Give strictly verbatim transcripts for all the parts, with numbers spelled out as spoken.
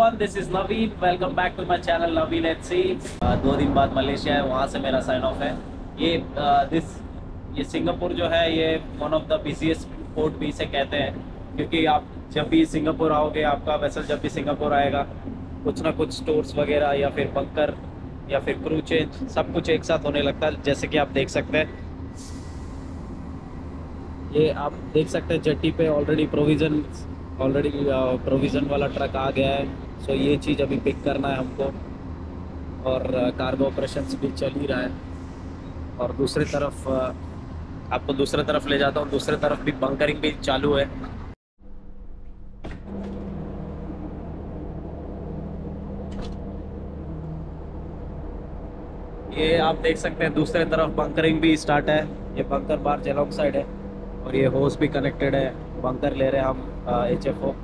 everyone, this is Naveen. Welcome back to my channel Naveen at Sea. Uh, दो दिन बाद Malaysia है, वहाँ से मेरा साइन ऑफ है। ये दिस ये सिंगापुर जो है ये one of the busiest port भी इसे कहते हैं, क्योंकि आप जब भी सिंगापुर आओगे, आपका वेसल जब भी सिंगापुर आएगा, कुछ ना कुछ स्टोर्स वगैरह या फिर बंकर या फिर क्रू चेंज सब कुछ एक साथ होने लगता है। जैसे कि आप देख सकते हैं, ये आप देख सकते हैं जेट्टी पे ऑलरेडी प्रोविज़न ऑलरेडी प्रोविज़न वाला ट्रक आ गया है। सो ये चीज़ अभी पिक करना है हमको, और कार्गो ऑपरेशंस भी चल ही रहा है। और दूसरी तरफ आपको दूसरी तरफ ले जाता हूँ, दूसरी तरफ भी बंकरिंग भी चालू है। ये आप देख सकते हैं दूसरी तरफ बंकरिंग भी स्टार्ट है। ये बंकर बार जेलोंग साइड है और ये होस भी कनेक्टेड है। बंकर ले रहे हैं हम एच एफ ओ।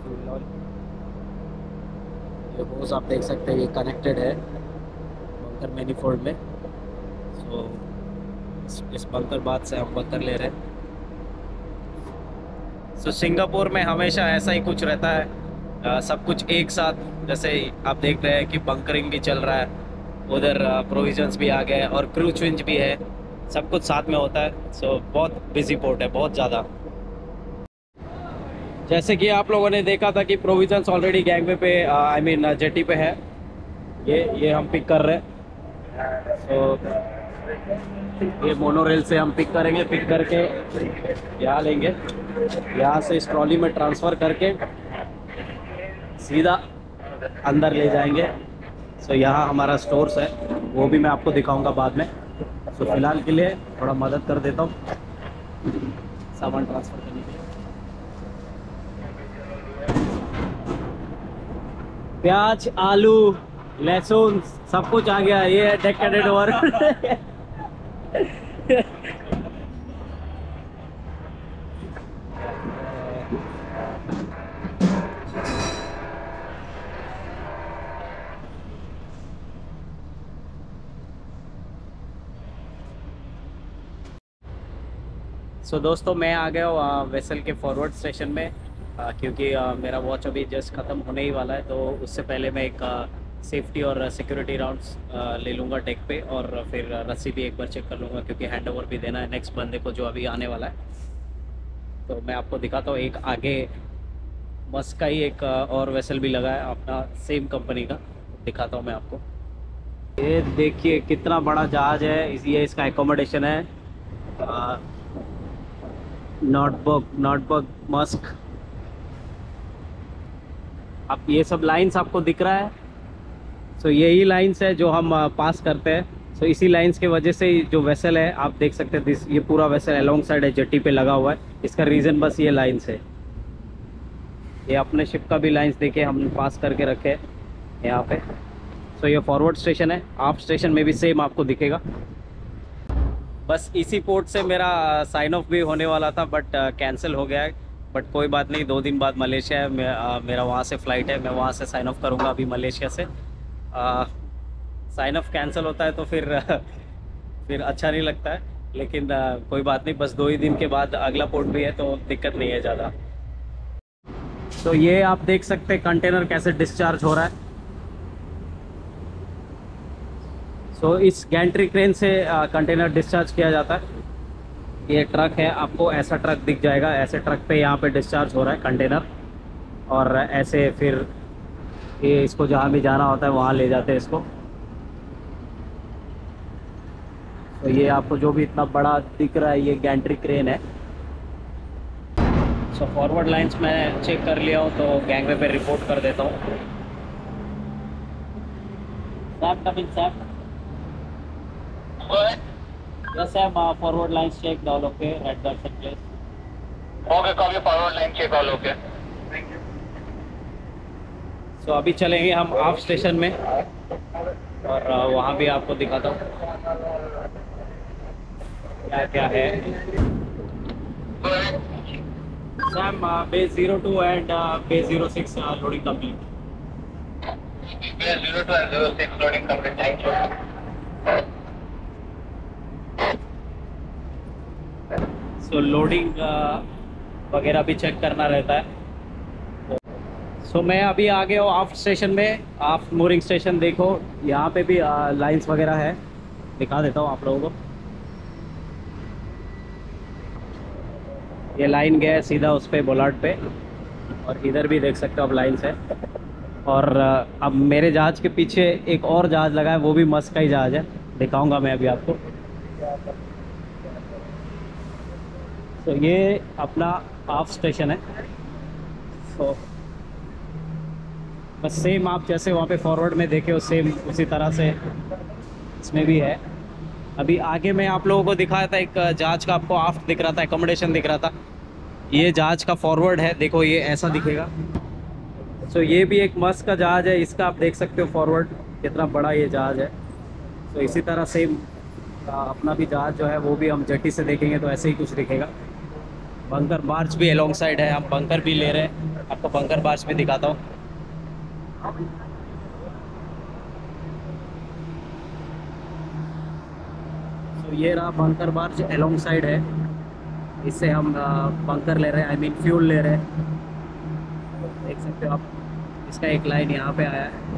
ये होस आप देख सकते हैं, ये कनेक्टेड है बंकर मैनीफोल्ड में। सो इस, इस बंकर बाद से हम बंकर ले रहे हैं। सो सिंगापुर में हमेशा ऐसा ही कुछ रहता है, आ, सब कुछ एक साथ। जैसे आप देख रहे हैं कि बंकरिंग भी चल रहा है, उधर प्रोविजंस भी आ गए और क्रू चेंज भी है, सब कुछ साथ में होता है। सो so, बहुत बिजी पोर्ट है, बहुत ज़्यादा। जैसे कि आप लोगों ने देखा था कि प्रोविजंस ऑलरेडी गैंगवे पे आई मीन जेटी पे है। ये ये हम पिक कर रहे हैं। सो so, ये मोनोरेल से हम पिक करेंगे, पिक करके यहाँ लेंगे, यहाँ से इस ट्रॉली में ट्रांसफ़र करके सीधा अंदर ले जाएंगे। सो so, यहाँ हमारा स्टोर्स है, वो भी मैं आपको दिखाऊंगा बाद में। सो so, फिलहाल के लिए थोड़ा मदद कर देता हूँ सामान ट्रांसफ़र करने के लिए। प्याज, आलू, लहसुन सब कुछ आ गया। ये डेकोरेटेड ओवर सो so, दोस्तों मैं आ गया हूँ वेसल के फॉरवर्ड स्टेशन में, आ, क्योंकि आ, मेरा वॉच अभी जस्ट ख़त्म होने ही वाला है। तो उससे पहले मैं एक आ, सेफ्टी और सिक्योरिटी राउंड्स ले लूँगा डेक पे, और फिर रस्सी भी एक बार चेक कर लूँगा, क्योंकि हैंड ओवर भी देना है नेक्स्ट बंदे को जो अभी आने वाला है। तो मैं आपको दिखाता हूँ, एक आगे मस्क का ही एक और वेसल भी लगा है अपना, सेम कंपनी का। दिखाता हूँ मैं आपको। ये देखिए कितना बड़ा जहाज़ है, ये इसका एकोमोडेशन है। आ, नॉटबर्ग नॉटबर्ग मस्क। अब ये सब लाइंस आपको दिख रहा है। सो so, यही लाइंस है जो हम पास करते हैं। सो so, इसी लाइंस के वजह से जो वेसल है आप देख सकते हैं, दिस ये पूरा वेसल अलोंग साइड है, जेट्टी पे लगा हुआ है। इसका रीज़न बस ये लाइंस है। ये अपने शिप का भी लाइंस देके हम पास करके रखे हैं यहाँ पे। सो so, ये फॉरवर्ड स्टेशन है, आप स्टेशन में भी सेम आपको दिखेगा। बस इसी पोर्ट से मेरा साइन ऑफ भी होने वाला था, बट कैंसिल हो गया है। बट कोई बात नहीं, दो दिन बाद मलेशिया है, मे, आ, मेरा वहाँ से फ़्लाइट है, मैं वहाँ से साइन ऑफ करूँगा अभी मलेशिया से। साइन ऑफ कैंसिल होता है तो फिर फिर अच्छा नहीं लगता है, लेकिन आ, कोई बात नहीं, बस दो ही दिन के बाद अगला पोर्ट भी है तो दिक्कत नहीं है ज़्यादा। तो ये आप देख सकते हैं कंटेनर कैसे डिस्चार्ज हो रहा है। सो so, इस गैंट्री क्रेन से कंटेनर डिस्चार्ज किया जाता है। ये ट्रक है, आपको ऐसा ट्रक दिख जाएगा, ऐसे ट्रक पे यहाँ पे डिस्चार्ज हो रहा है कंटेनर, और ऐसे फिर ये इसको जहाँ भी जाना होता है वहाँ ले जाते हैं इसको। तो ये आपको जो भी इतना बड़ा दिख रहा है ये गैंट्री क्रेन है। सो फॉरवर्ड लाइंस मैं चेक कर लिया हूँ, तो गैंगवे पे रिपोर्ट कर देता हूँ। साहब कमिंग साहब। Yes, I'm uh, forward lines checked, all okay at the set place. Okay, copy forward line check, all okay. Thank you. So अभी चलेंगे हम ऑफ स्टेशन में, और uh, वहाँ भी आपको दिखाता हूँ क्या क्या है। Sam, uh, base zero two and uh, base zero six uh, loading complete. Base zero two and zero six loading complete. Thank you. So loading वगैरह भी चेक करना रहता है। सो मैं अभी आ गया हूँ आफ्ट स्टेशन में। आफ्ट मूरिंग स्टेशन देखो, यहाँ पे भी लाइंस वगैरह है, दिखा देता हूँ आप लोगों को। ये लाइन गया है सीधा उस पे बोलार्ड पे, और इधर भी देख सकते हो आप लाइन्स है। और अब मेरे जहाज़ के पीछे एक और जहाज़ लगा है, वो भी मस्क का ही जहाज़ है, दिखाऊंगा मैं अभी आपको। तो ये अपना आफ्ट स्टेशन है। तो बस सेम आप जैसे वहाँ पे फॉरवर्ड में देखे हो, सेम उसी तरह से इसमें भी है। अभी आगे मैं आप लोगों को दिखाया था एक जहाज़ का, आपको आफ्ट दिख रहा था, एकोमोडेशन दिख रहा था। ये जहाज़ का फॉरवर्ड है, देखो ये ऐसा दिखेगा। सो ये भी एक मस्क का जहाज़ है, इसका आप देख सकते हो फॉरवर्ड कितना बड़ा ये जहाज़ है। तो इसी तरह सेम अपना भी जहाज़ जो है वो भी हम जेटी से देखेंगे तो ऐसे ही कुछ दिखेगा। बंकर बार्ज भी अलोंग साइड है, हम बंकर भी ले रहे हैं, आपको बंकर बार्ज भी दिखाता हूँ। तो ये रहा बंकर बार्ज अलोंग साइड है, इससे हम बंकर ले रहे हैं, आई मीन फ्यूल ले रहे हैं। देख सकते हो आप, इसका एक लाइन यहाँ पे आया है।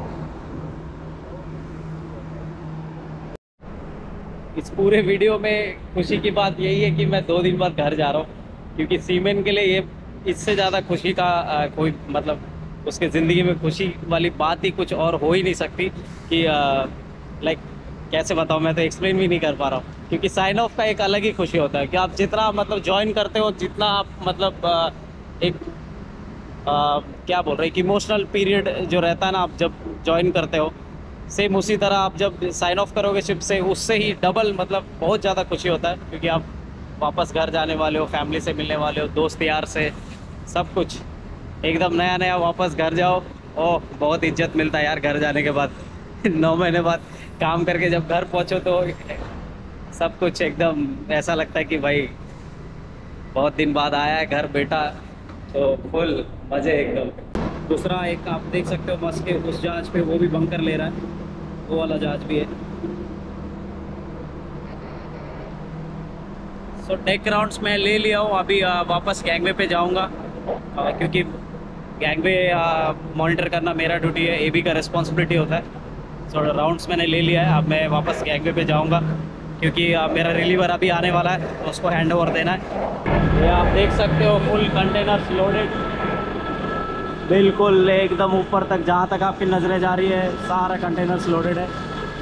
इस पूरे वीडियो में खुशी की बात यही है कि मैं दो दिन बाद घर जा रहा हूँ, क्योंकि सीमेन के लिए ये इससे ज़्यादा खुशी का आ, कोई मतलब उसके ज़िंदगी में खुशी वाली बात ही कुछ और हो ही नहीं सकती कि लाइक कैसे बताऊँ, मैं तो एक्सप्लेन भी नहीं कर पा रहा हूँ। क्योंकि साइन ऑफ का एक अलग ही खुशी होता है कि आप जितना मतलब ज्वाइन करते हो, जितना आप मतलब आ, एक आ, क्या बोल रहे हैं कि इमोशनल पीरियड जो रहता है ना, आप जब ज्वाइन करते हो, सेम उसी तरह आप जब साइन ऑफ करोगे शिप से, उससे ही डबल मतलब बहुत ज़्यादा खुशी होता है। क्योंकि आप वापस घर जाने वाले हो, फैमिली से मिलने वाले हो, दोस्त यार से, सब कुछ एकदम नया नया वापस घर जाओ। ओह बहुत इज्जत मिलता है यार घर जाने के बाद नौ महीने बाद काम करके जब घर पहुंचो तो सब कुछ एकदम ऐसा लगता है कि भाई बहुत दिन बाद आया है घर बेटा, तो फुल मज़े एकदम। दूसरा एक आप देख सकते हो मस्क के उस जहाज़ पे, वो भी बंकर ले रहा है, वो वाला जहाज़ भी है। सो टेक राउंड्स मैं ले लिया हूँ, अभी आ, वापस गैंगवे पे जाऊँगा, क्योंकि गैंगवे मॉनिटर करना मेरा ड्यूटी है, एबी का रिस्पॉन्सिबिलिटी होता है। सो राउंड्स मैंने ले लिया है, अब मैं वापस गैंगवे पे जाऊँगा, क्योंकि आ, मेरा रिलीवर अभी आने वाला है, तो उसको हैंड ओवर देना है। ये आप देख सकते हो फुल कंटेनर्स लोडेड, बिल्कुल एकदम ऊपर तक, जहाँ तक आपकी नज़रें जा रही है सारा कंटेनर्स लोडेड है।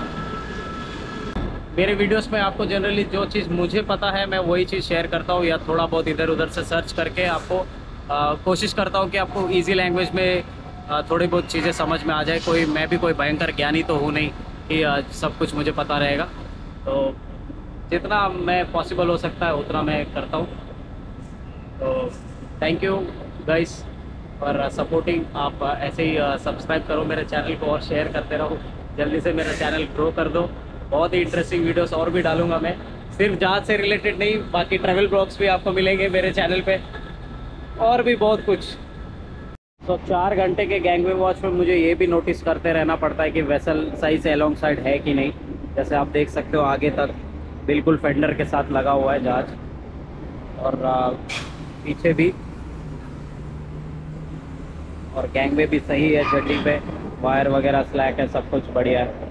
मेरे वीडियोस में आपको जनरली जो चीज़ मुझे पता है मैं वही चीज़ शेयर करता हूँ, या थोड़ा बहुत इधर उधर से सर्च करके आपको आ, कोशिश करता हूँ कि आपको इजी लैंग्वेज में आ, थोड़ी बहुत चीज़ें समझ में आ जाए। कोई मैं भी कोई भयंकर ज्ञानी तो हूँ नहीं कि आ, सब कुछ मुझे पता रहेगा, तो जितना मैं पॉसिबल हो सकता है उतना मैं करता हूँ। तो thank you guys for supporting. आप ऐसे ही सब्सक्राइब करो मेरे चैनल को और शेयर करते रहो, जल्दी से मेरा चैनल ग्रो कर दो। बहुत ही इंटरेस्टिंग वीडियोस और भी डालूंगा मैं, सिर्फ जहाज से रिलेटेड नहीं, बाकी ट्रैवल ब्लॉग्स भी आपको मिलेंगे मेरे चैनल पे, और भी बहुत कुछ। तो चार घंटे के गैंगवे वॉच में मुझे ये भी नोटिस करते रहना पड़ता है कि वेसल सही से अलोंग साइड है कि नहीं। जैसे आप देख सकते हो आगे तक बिल्कुल फेंडर के साथ लगा हुआ है जहाज, और आ, पीछे भी, और गैंगवे भी सही है, जेटी पे वायर वगैरह स्लैक है, सब कुछ बढ़िया है।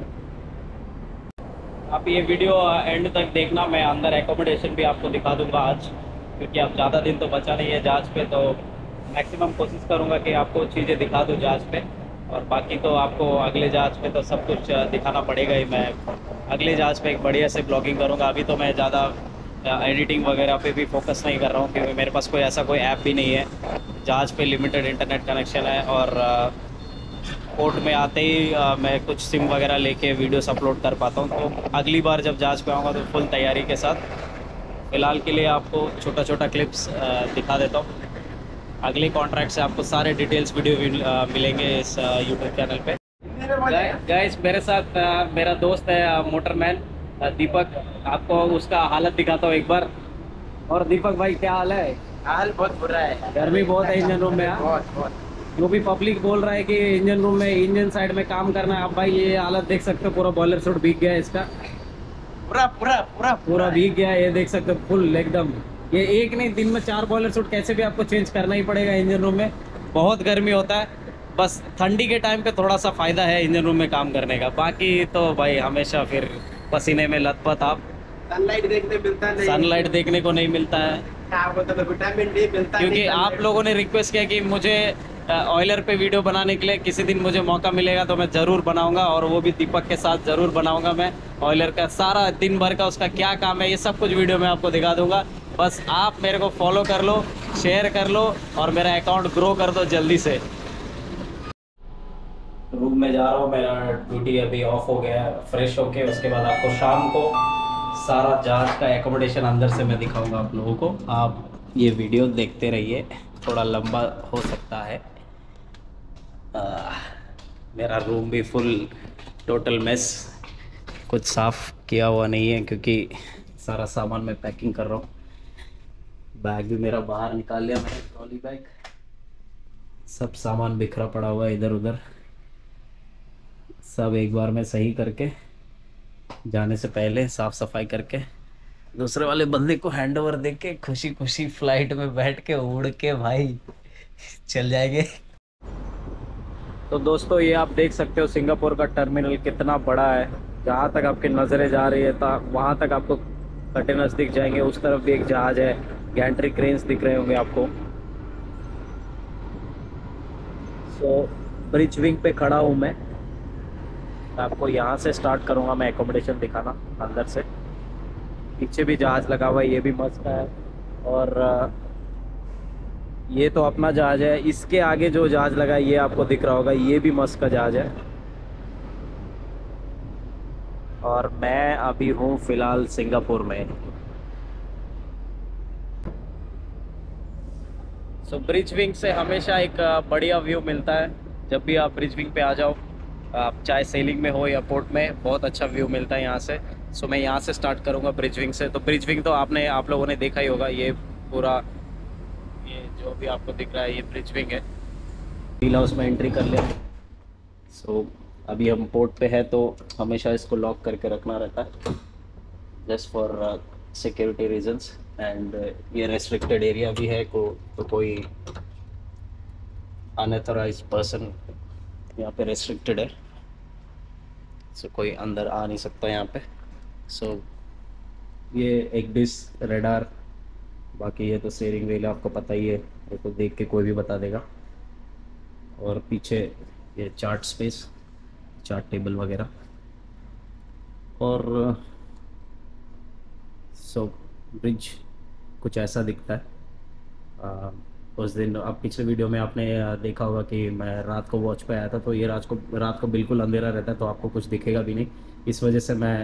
आप ये वीडियो एंड तक देखना, मैं अंदर एकोमोडेशन भी आपको दिखा दूंगा आज, क्योंकि अब ज़्यादा दिन तो बचा नहीं है जहाज़ पे, तो मैक्सिमम कोशिश करूंगा कि आपको चीज़ें दिखा दूं जहाज़ पे। और बाकी तो आपको अगले जहाज़ पे तो सब कुछ दिखाना पड़ेगा ही। मैं अगले जहाज़ पे एक बढ़िया से ब्लॉगिंग करूँगा। अभी तो मैं ज़्यादा एडिटिंग वगैरह पे भी फोकस नहीं कर रहा हूँ, क्योंकि मेरे पास कोई ऐसा कोई ऐप भी नहीं है। जहाज़ पे लिमिटेड इंटरनेट कनेक्शन है, और पोर्ट में आते ही आ, मैं कुछ सिम वगैरह लेके वीडियोस अपलोड कर पाता हूँ। तो अगली बार जब जहाज़ पे आऊँगा तो फुल तैयारी के साथ। फ़िलहाल के लिए आपको छोटा छोटा क्लिप्स दिखा देता हूँ। अगले कॉन्ट्रैक्ट से आपको सारे डिटेल्स वीडियो आ, मिलेंगे इस यूट्यूब चैनल पे। गाइस मेरे साथ आ, मेरा दोस्त है मोटरमैन दीपक, आपको उसका हालत दिखाता हूँ एक बार। और दीपक भाई क्या हाल है? हाल बहुत बुरा है, गर्मी बहुत है इंजन रूम में। बहुत बहुत। जो भी पब्लिक बोल रहा है कि इंजन रूम में इंजन साइड में काम करना है, अब भाई ये हालत देख सकते हो, पूरा बॉयलर सूट भीग गया है इसका, पूरा पूरा पूरा पूरा भीग गया है। ये देख सकते हो फुल एकदम। ये एक नहीं, दिन में चार बॉयलर सूट कैसे भी आपको चेंज करना ही पड़ेगा इंजन रूम में, बहुत गर्मी होता है। बस ठंडी के टाइम पे थोड़ा सा फ़ायदा है इंजन रूम में काम करने का, बाकी तो भाई हमेशा फिर पसीने में लथपथ आप। सनलाइट देखने मिलता नहीं, सनलाइट देखने को नहीं मिलता है, क्या बोलते हैं, विटामिन डी मिलता क्योंकि नहीं आप लोगों ने रिक्वेस्ट किया कि मुझे ऑयलर पे वीडियो बनाने के लिए किसी दिन मुझे मौका मिलेगा तो मैं ज़रूर बनाऊंगा, और वो भी दीपक के साथ ज़रूर बनाऊंगा। मैं ऑयलर का सारा दिन भर का उसका क्या काम है ये सब कुछ वीडियो में आपको दिखा दूंगा। बस आप मेरे को फॉलो कर लो, शेयर कर लो और मेरा अकाउंट ग्रो कर दो जल्दी से। रूम में जा रहा हूँ, मेरा ड्यूटी अभी ऑफ हो गया है। फ्रेश होके उसके बाद आपको शाम को सारा जहाज का एकोमोडेशन अंदर से मैं दिखाऊंगा आप लोगों को। आप ये वीडियो देखते रहिए, थोड़ा लंबा हो सकता है। आ, मेरा रूम भी फुल टोटल मेस, कुछ साफ़ किया हुआ नहीं है क्योंकि सारा सामान मैं पैकिंग कर रहा हूँ। बैग भी मेरा बाहर निकाल लिया मैंने, ट्रॉली बैग, सब सामान बिखरा पड़ा हुआ है इधर उधर, सब एक बार में सही करके जाने से पहले साफ़ सफाई करके दूसरे वाले बंदे को हैंड ओवर दे के खुशी खुशी फ्लाइट में बैठ के उड़ के भाई चल जाएंगे। तो दोस्तों ये आप देख सकते हो सिंगापुर का टर्मिनल कितना बड़ा है। जहाँ तक आपकी नज़रें जा रही है था वहाँ तक आपको कंटेनर्स दिख जाएंगे। उस तरफ भी एक जहाज़ है, गैंट्री क्रेन्स दिख रहे होंगे आपको। सो ब्रिज विंग पे खड़ा हूँ मैं, आपको यहाँ से स्टार्ट करूँगा मैं एकोमोडेशन दिखाना अंदर से। पीछे भी जहाज़ लगा हुआ है, ये भी मस्त है। और ये तो अपना जहाज़ है, इसके आगे जो जहाज़ लगा है ये आपको दिख रहा होगा, ये भी मस्त का जहाज़ है। और मैं अभी हूँ फ़िलहाल सिंगापुर में। सो ब्रिज विंग से हमेशा एक बढ़िया व्यू मिलता है। जब भी आप ब्रिज विंग पे आ जाओ, आप चाहे सेलिंग में हो या पोर्ट में, बहुत अच्छा व्यू मिलता है यहाँ से। सो so, मैं यहाँ से स्टार्ट करूँगा ब्रिज विंग से। तो ब्रिज विंग तो आपने आप लोगों ने देखा ही होगा, ये पूरा ये जो भी आपको दिख रहा है ये ब्रिज विंग है। व्हील हाउस में एंट्री कर लिया। सो so, अभी हम पोर्ट पे है तो हमेशा इसको लॉक करके रखना रहता है, just for security reasons. And ये रेस्ट्रिक्टेड एरिया भी है को, तो कोई अनऑथराइज्ड पर्सन यहाँ पे रेस्ट्रिक्टेड है, सो so, कोई अंदर आ नहीं सकता यहाँ पे। सो so, ये एक डिश रेडार, बाकी ये तो स्टीयरिंग व्हील आपको पता ही है, ये तो देख के कोई भी बता देगा। और पीछे ये चार्ट स्पेस, चार्ट टेबल वगैरह। और सो so, ब्रिज कुछ ऐसा दिखता है। आ, उस दिन अब पिछले वीडियो में आपने देखा होगा कि मैं रात को वॉच पे आया था, तो ये रात को रात को बिल्कुल अंधेरा रहता है तो आपको कुछ दिखेगा भी नहीं। इस वजह से मैं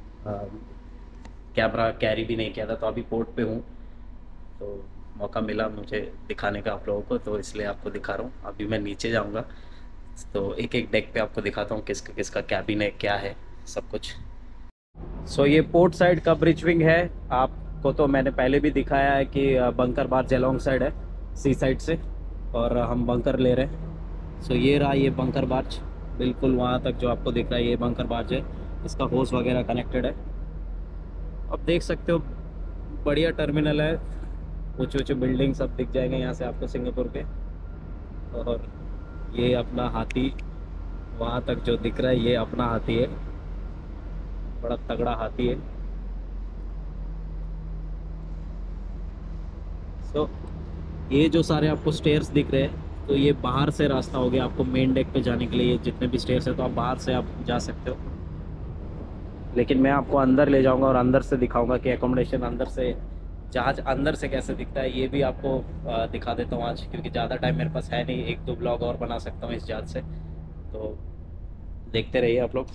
कैमरा कैरी भी नहीं किया था। तो अभी पोर्ट पे हूँ तो मौका मिला मुझे दिखाने का आप लोगों को, तो इसलिए आपको दिखा रहा हूँ। अभी मैं नीचे जाऊँगा तो एक एक डेक पे आपको दिखाता हूँ किसका किसका कैबिन है, क्या है सब कुछ। सो so, ये पोर्ट साइड का ब्रिज विंग है। आपको तो मैंने पहले भी दिखाया है कि बंकर बार जेलोंग साइड है, सी साइड से, और हम बंकर ले रहे हैं। सो so, ये रहा ये बंकर बार्ज, बिल्कुल वहाँ तक जो आपको दिख रहा है ये बंकर बार्ज है। इसका होस वगैरह कनेक्टेड है। अब देख सकते हो बढ़िया टर्मिनल है, ऊँचे ऊँचे बिल्डिंग सब दिख जाएंगे यहाँ से आपको सिंगापुर के। और ये अपना हाथी वहाँ तक जो दिख रहा है ये अपना हाथी है, बड़ा तगड़ा हाथी है। सो so, ये जो सारे आपको स्टेयर्स दिख रहे हैं तो ये बाहर से रास्ता हो गया आपको मेन डेक पे जाने के लिए। ये जितने भी स्टेयर्स है तो आप बाहर से आप जा सकते हो, लेकिन मैं आपको अंदर ले जाऊंगा और अंदर से दिखाऊंगा कि एकोमोडेशन अंदर से, जहाज अंदर से कैसे दिखता है ये भी आपको दिखा देता हूँ आज, क्योंकि ज़्यादा टाइम मेरे पास है नहीं। एक दो ब्लॉग और बना सकता हूँ इस जहाज से, तो देखते रहिए आप लोग।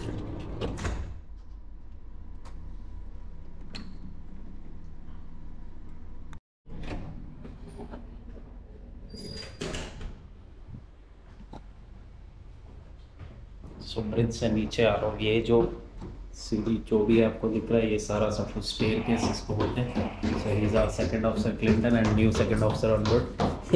सो ब्रिज से नीचे आ रहा हूँ। ये जो सीढ़ी जो भी आपको दिख रहा है ये सारा सब कुछ स्टेयर केस इसको बोलते हैं। So he is our second officer Clinton and new second officer on board.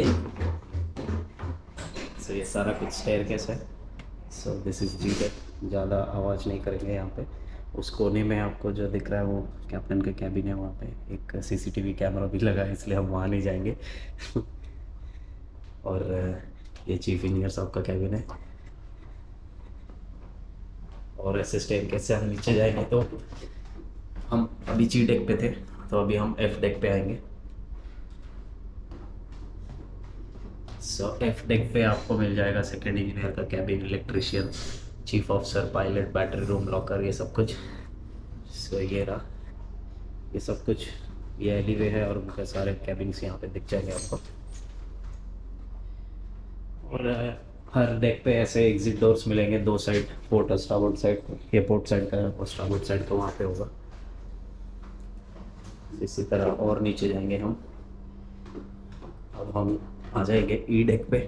So ये सारा कुछ स्टेयर केस है। So this is G deck, ज़्यादा आवाज़ नहीं करेंगे यहाँ पे। उस कोने में आपको जो दिख रहा है वो कैप्टन का कैबिन है, वहाँ पे एक सीसीटीवी कैमरा भी लगा है, इसलिए हम वहाँ नहीं जाएंगे। और ये चीफ इंजीनियर साहब का कैबिन है। और ऐसे स्टेयरकेस से हम नीचे जाएंगे तो हम अभी जी डेक पे थे, तो अभी हम एफ डेक पे आएंगे। सो एफ डेक पे आपको मिल जाएगा सेकंड इंजीनियर का cabin, electrician, chief officer, pilot, battery room, locker, ये सब कुछ। सो ये रहा, ये सब कुछ, ये एलीवे है और उनके सारे कैबिन्स यहाँ पे दिख जाएंगे आपको। और हर डेक पे ऐसे एग्जिट डोर्स मिलेंगे दो साइड, पोर्ट और स्टारबोर्ड साइड। ये पोर्ट साइड का है और स्टारबोर्ड साइड का वहाँ पे होगा। इसी तरह और नीचे जाएंगे हम। अब हम आ जाएंगे ई डेक पे।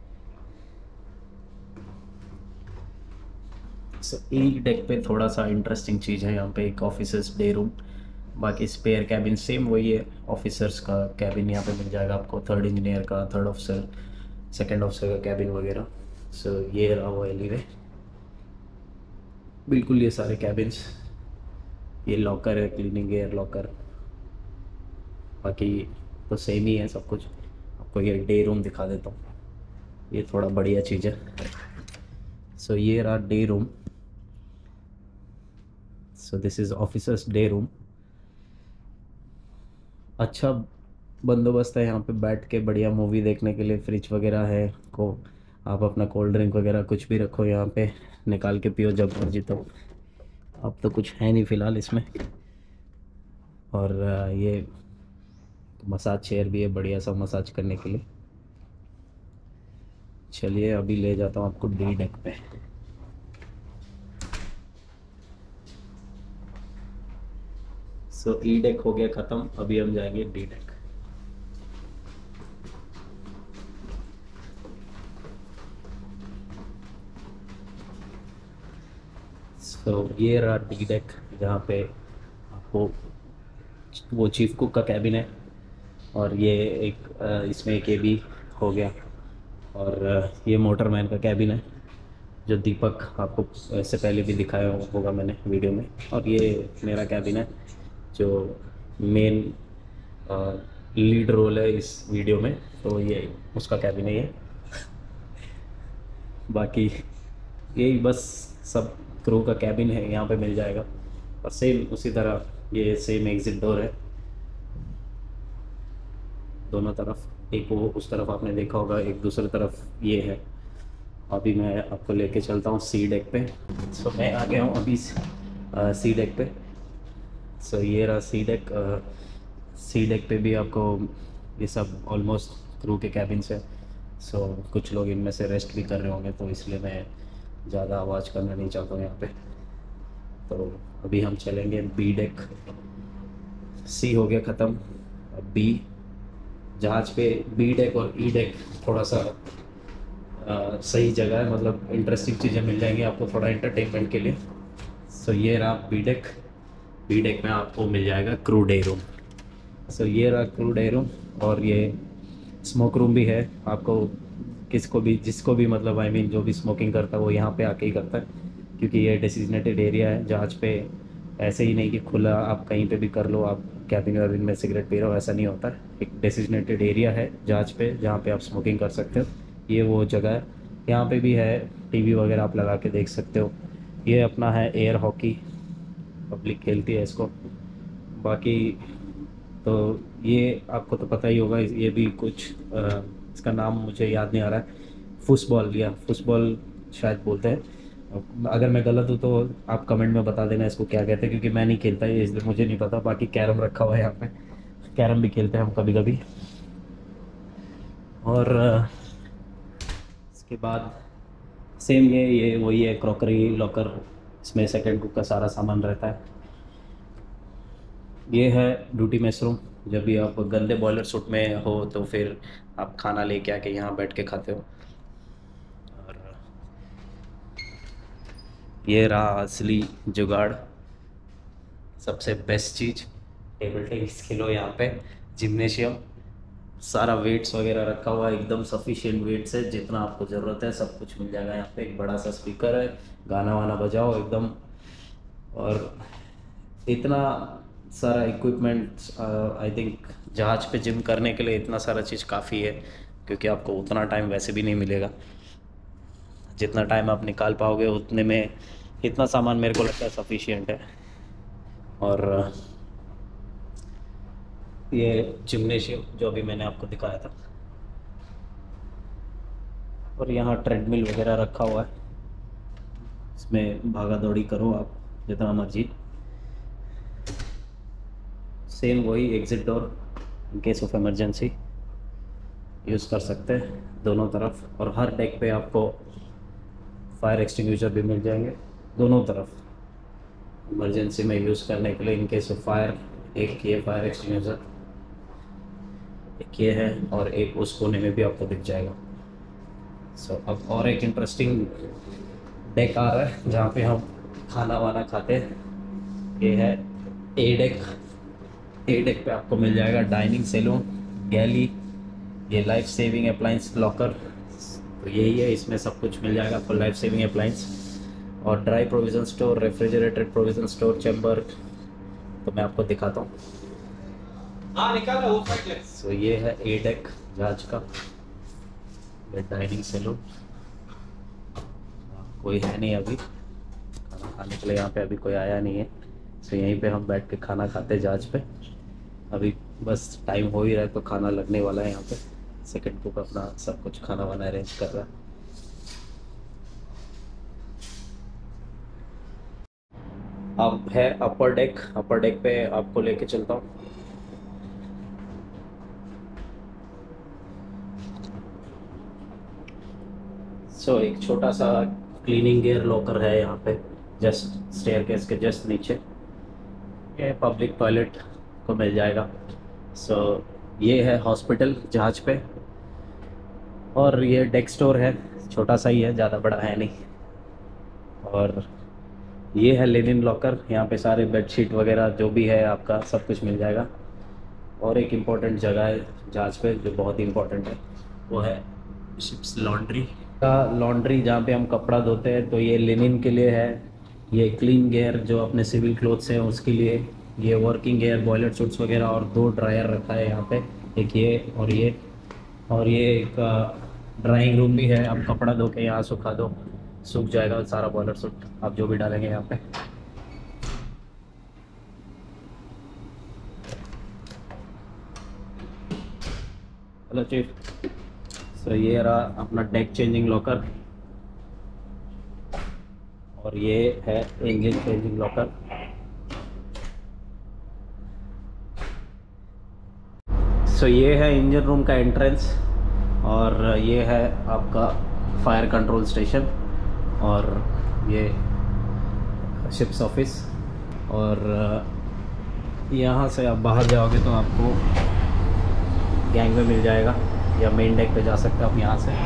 सो ई डेक पे थोड़ा सा इंटरेस्टिंग चीज़ है, यहाँ पे एक ऑफिसर्स डे रूम, बाकी स्पेयर कैबिन सेम वही है। ऑफिसर्स का कैबिन यहाँ पे मिल जाएगा आपको, थर्ड इंजीनियर का, थर्ड ऑफिसर, सेकंड ऑफिसर का कैबिन वगैरह। सो so, ये रहा वो एलीवे, बिल्कुल ये सारे कैबिन्स। ये लॉकर है, क्लीनिंग एयर लॉकर, बाकी तो सेम ही है सब कुछ। आपको ये डे रूम दिखा देता हूँ, ये थोड़ा बढ़िया चीज़ है। सो so, ये रहा day room. So this is officers day room. अच्छा बंदोबस्त है यहाँ पे बैठ के बढ़िया मूवी देखने के लिए, फ्रिज वगैरह है को आप अपना कोल्ड ड्रिंक वगैरह कुछ भी रखो यहाँ पे, निकाल के पियो जब मर्जी। तो अब तो कुछ है नहीं फ़िलहाल इसमें। और ये मसाज चेयर भी है, बढ़िया सा मसाज करने के लिए। चलिए अभी ले जाता हूँ आपको डी डेक पे। सो ई डेक हो गया ख़त्म, अभी हम जाएंगे डी डेक। तो ये रहा डी डेक, जहाँ पे आपको वो चीफ कुक का कैबिन है, और ये एक इसमें एक ये भी हो गया। और ये मोटरमैन का कैबिन है, जो दीपक आपको इससे पहले भी दिखाया होगा मैंने वीडियो में। और ये मेरा कैबिन है, जो मेन लीड रोल है इस वीडियो में, तो ये उसका कैबिन है ये। बाकी यही बस सब क्रू का कैबिन है, यहाँ पे मिल जाएगा। और सेम उसी तरह ये सेम एग्जिट डोर है दोनों तरफ, एक वो उस तरफ आपने देखा होगा, एक दूसरी तरफ ये है। अभी मैं आपको लेके चलता हूँ सी डेक पे। सो मैं आ गया हूँ अभी सी डेक पे। सो ये रहा सी डेक। सी डेक पे भी आपको ये सब ऑलमोस्ट क्रू के कैबिन है। सो कुछ लोग इनमें से रेस्ट भी कर रहे होंगे, तो इसलिए मैं ज़्यादा आवाज़ करना नहीं चाहता हूँ यहाँ पे। तो अभी हम चलेंगे बी डेक। सी हो गया ख़त्म, अब बी। जहाज़ पे बी डेक और ई डेक थोड़ा सा आ, सही जगह है, मतलब इंटरेस्टिंग चीज़ें मिल जाएंगी आपको थोड़ा एंटरटेनमेंट के लिए। सो ये रहा बी डेक। बी डेक में आपको मिल जाएगा क्रू डे रूम। सो ये रहा क्रू डे रूम, और ये स्मोक रूम भी है। आपको किसको भी जिसको भी मतलब आई I मीन mean, जो भी स्मोकिंग करता है वो यहाँ पे आके ही करता है, क्योंकि ये डेसिग्नेटेड एरिया है जहाज पे। ऐसे ही नहीं कि खुला आप कहीं पे भी कर लो, आप कैबिन वैबिन में सिगरेट पी रहे हो, ऐसा नहीं होता है। एक डेसिग्नेटेड एरिया है जहाज पे जहाँ पे आप स्मोकिंग कर सकते हो, ये वो जगह है। यहाँ पे भी है टीवी वगैरह, आप लगा के देख सकते हो। ये अपना है एयर हॉकी, पब्लिक खेलती है इसको। बाकी तो ये आपको तो पता ही होगा, ये भी कुछ आ, इसका नाम मुझे याद नहीं आ रहा है, फुटबॉल या फुटबॉल शायद बोलते हैं। अगर मैं गलत हूँ तो आप कमेंट में बता देना इसको क्या कहते हैं, क्योंकि मैं नहीं खेलता है इसलिए मुझे नहीं पता। बाकी कैरम रखा हुआ है यहाँ पे, कैरम भी खेलते हैं हम कभी कभी। और इसके बाद सेम ये ये वही है, क्रॉकरी लॉकर, इसमें सेकंड कुक का सारा सामान रहता है। ये है ड्यूटी मेस रूम। जब भी आप गंदे बॉयलर सूट में हो तो फिर आप खाना लेके आके यहाँ बैठ के खाते हो। और ये रहा असली जुगाड़, सबसे बेस्ट चीज़, टेबल टेनिस खेलो यहाँ पे। जिम्नेशियम, सारा वेट्स वगैरह रखा हुआ है, एकदम सफिशिएंट वेट्स है, जितना आपको ज़रूरत है सब कुछ मिल जाएगा यहाँ पे। एक बड़ा सा स्पीकर है, गाना वाना बजाओ एकदम। और इतना सारा इक्विपमेंट, आई थिंक जहाज़ पे जिम करने के लिए इतना सारा चीज़ काफ़ी है। क्योंकि आपको उतना टाइम वैसे भी नहीं मिलेगा। जितना टाइम आप निकाल पाओगे उतने में इतना सामान मेरे को लगता है सफिशिएंट है। और ये जिम्नेशियम जो अभी मैंने आपको दिखाया था, और यहाँ ट्रेडमिल वगैरह रखा हुआ है, इसमें भागा दौड़ी करो आप जितना मर्जी। सेम वही exit door, in case of emergency use कर सकते हैं दोनों तरफ। और हर डेक पे आपको फायर एक्सटिंग्विशर भी मिल जाएंगे दोनों तरफ, इमरजेंसी में यूज़ करने के लिए इन केस ऑफ फायर। एक ये फायर एक्सटिंग्विशर, एक ये है, और एक उस कोने में भी आपको दिख जाएगा। सो so, अब और एक इंटरेस्टिंग डेक आ रहा है जहाँ पे हम खाना वाना खाते हैं। ये है ए डेक। ए डेक पे आपको मिल जाएगा डाइनिंग सैलून, गैली, ये लाइफ सेविंग अप्लाइंस लॉकर, तो यही है, इसमें सब कुछ मिल जाएगा आपको, लाइफ सेविंग अप्लाइंस। और dry provision store, refrigerated provision store, chamber, तो मैं आपको दिखाता हूँ। हाँ निकालो वो साइड। सो ये है ए डेक जहाज का, ये डाइनिंग सैलून। कोई है नहीं अभी खाना खाने के लिए, यहाँ पे अभी कोई आया नहीं है। सो यहीं पे हम बैठ के खाना खाते हैं जहाज पे। अभी बस टाइम हो ही रहा है तो खाना लगने वाला है यहाँ पे। सेकंड कुक अपना सब कुछ खाना वाना अरेंज कर रहा है। अब है अपर डेक। अपर डेक पे आपको लेके चलता हूँ। सो so, एक छोटा सा क्लीनिंग गियर लॉकर है यहाँ पे, जस्ट स्टेयरकेस के जस्ट नीचे। ये पब्लिक टॉयलेट को मिल जाएगा। सो so, ये है हॉस्पिटल जहाज पे, और ये डेक स्टोर है, छोटा सा ही है, ज़्यादा बड़ा है नहीं। और ये है लिनिन लॉकर, यहाँ पे सारे बेडशीट वगैरह जो भी है आपका सब कुछ मिल जाएगा। और एक इम्पॉर्टेंट जगह है जहाज पे जो बहुत ही इम्पोर्टेंट है, वो है शिप्स लॉन्ड्री का लॉन्ड्री, जहाँ पे हम कपड़ा धोते हैं। तो ये लिनिन के लिए है, ये क्लीन गेयर जो अपने सिविल क्लोथ्स हैं उसके लिए, ये वर्किंग गेयर, बॉयलर सूट्स वगैरह, और दो ड्रायर रखा है यहाँ पे, एक ये और ये। और ये एक ड्राइंग रूम भी है, आप कपड़ा धो के यहाँ सुखा दो, सूख जाएगा सारा बॉयलर सूट आप जो भी डालेंगे यहाँ पे। Hello chief. सो ये रहा अपना डेक चेंजिंग लॉकर, और ये है इंजन चेंजिंग लॉकर। सो ये है इंजन रूम का एंट्रेंस, और ये है आपका फायर कंट्रोल स्टेशन, और ये शिप्स ऑफिस। और यहाँ से आप बाहर जाओगे तो आपको गैंग में मिल जाएगा, या मेन डेक पे जा सकते हैं आप यहाँ से।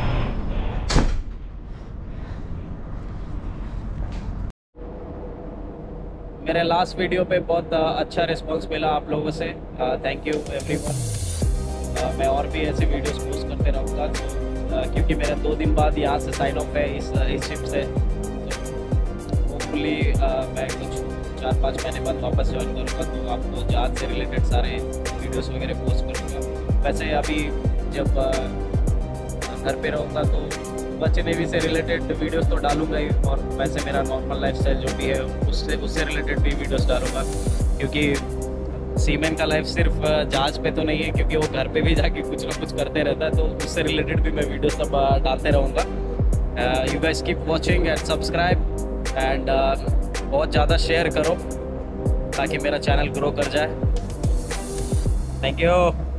मेरे लास्ट वीडियो पे बहुत अच्छा रिस्पांस मिला आप लोगों से, थैंक यू एवरीवन। मैं और भी ऐसे वीडियोस पोस्ट करते रहूँगा, क्योंकि मेरा दो दिन बाद यहाँ से साइन ऑफ है इस इस शिप से। तो होपफुली मैं कुछ चार पाँच महीने बाद वापस ज्वाइन करूँगा, तो आपको जहाज से रिलेटेड सारे वीडियोस वगैरह पोस्ट करूँगा। वैसे अभी जब घर पे रहूँगा तो बच्चे नेवी से रिलेटेड वीडियोस तो डालूंगा ही, और वैसे मेरा नॉर्मल लाइफस्टाइल जो भी है उससे उससे रिलेटेड भी वीडियोस डालूंगा, क्योंकि सीमेन का लाइफ सिर्फ जहाज पे तो नहीं है, क्योंकि वो घर पे भी जाके कुछ ना कुछ करते रहता है, तो उससे रिलेटेड भी मैं वीडियो सब डालते रहूँगा। You guys keep watching and subscribe, and बहुत ज़्यादा शेयर करो ताकि मेरा चैनल ग्रो कर जाए। Thank you.